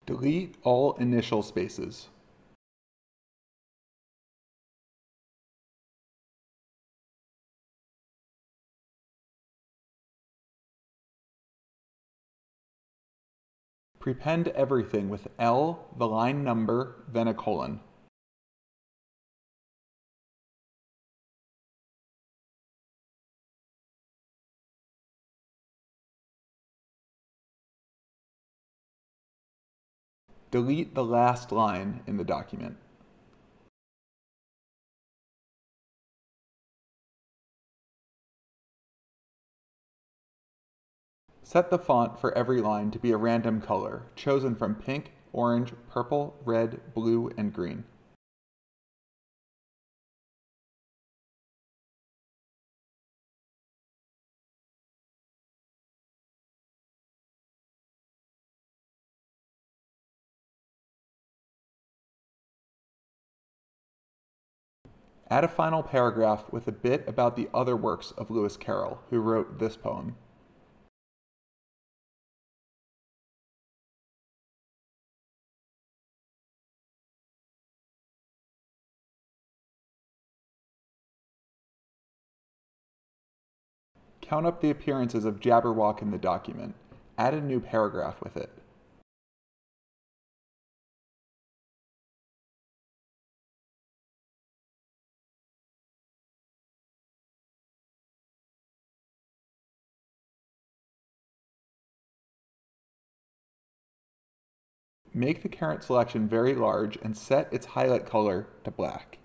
Delete all initial spaces. Prepend everything with L, the line number, then a colon. Delete the last line in the document. Set the font for every line to be a random color, chosen from pink, orange, purple, red, blue, and green. Add a final paragraph with a bit about the other works of Lewis Carroll, who wrote this poem. Count up the appearances of Jabberwock in the document. Add a new paragraph with it. Make the current selection very large and set its highlight color to black.